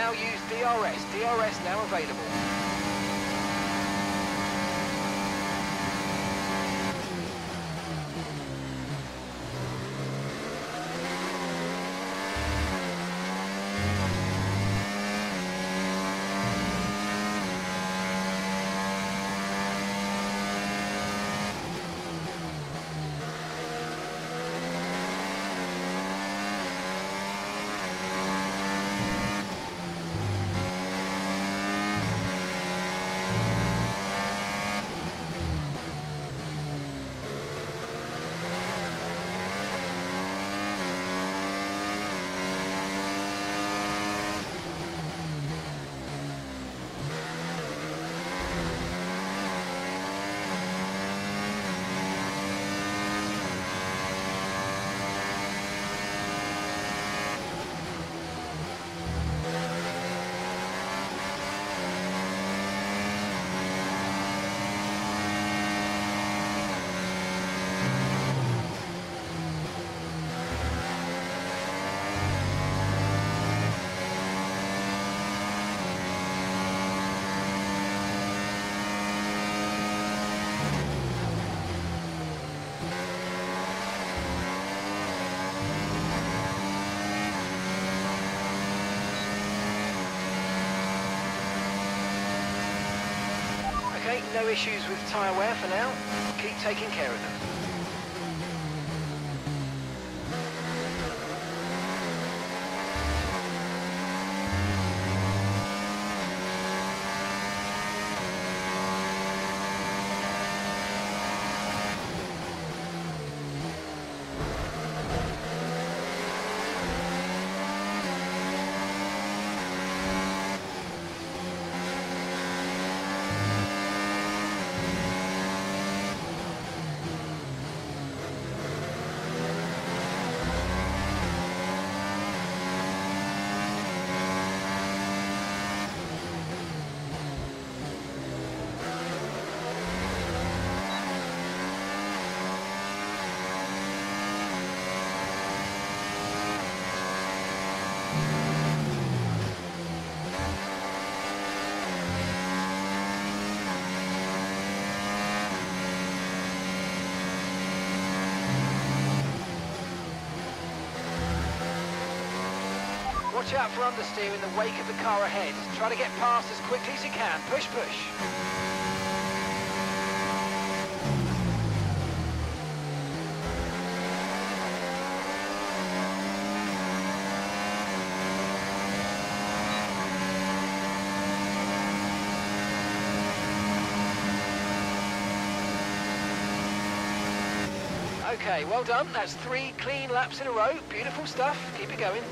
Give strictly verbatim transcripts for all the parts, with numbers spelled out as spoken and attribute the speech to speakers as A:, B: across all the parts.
A: now use D R S. D R S now available. Okay, no issues with tyre wear for now. Keep taking care of them. Watch out for understeer in the wake of the car ahead. Try to get past as quickly as you can. Push, push. Okay, well done. That's three clean laps in a row. Beautiful stuff. Keep it going.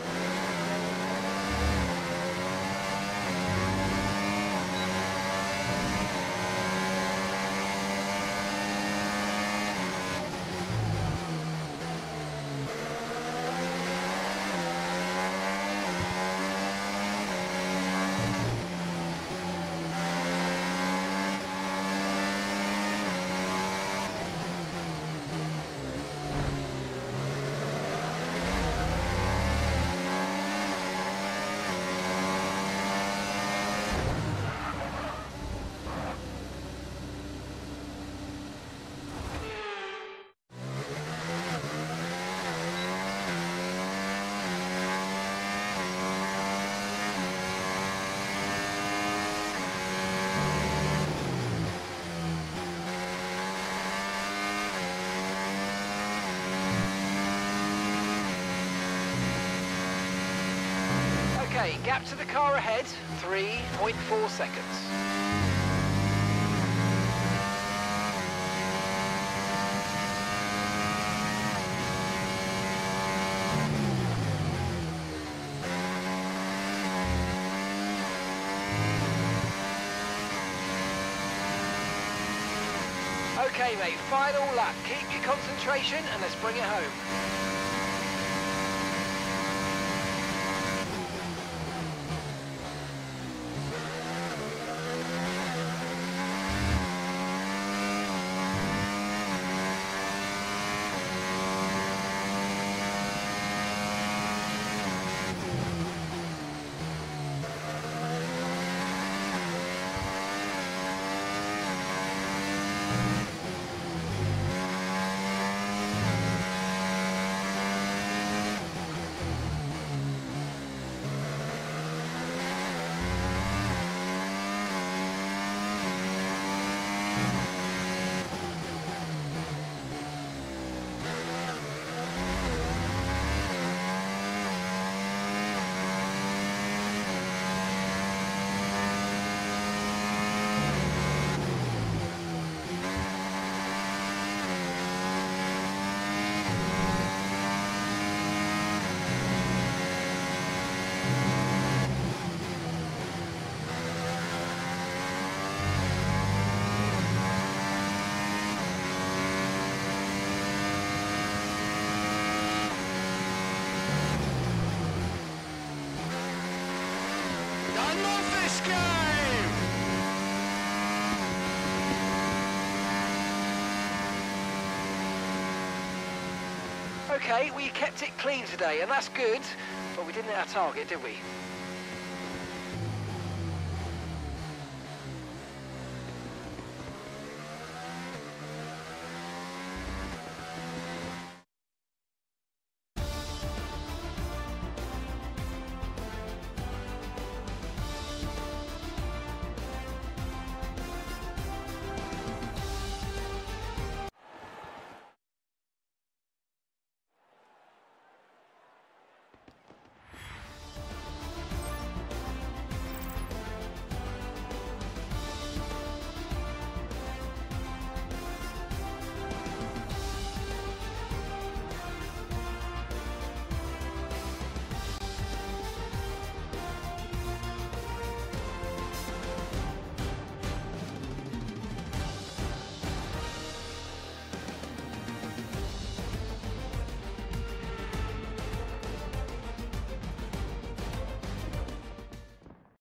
A: Okay, gap to the car ahead, three point four seconds. Okay mate, final lap. Keep your concentration and let's bring it home.
B: love this game!
A: Okay, we kept it clean today, and that's good, but we didn't hit our target, did we?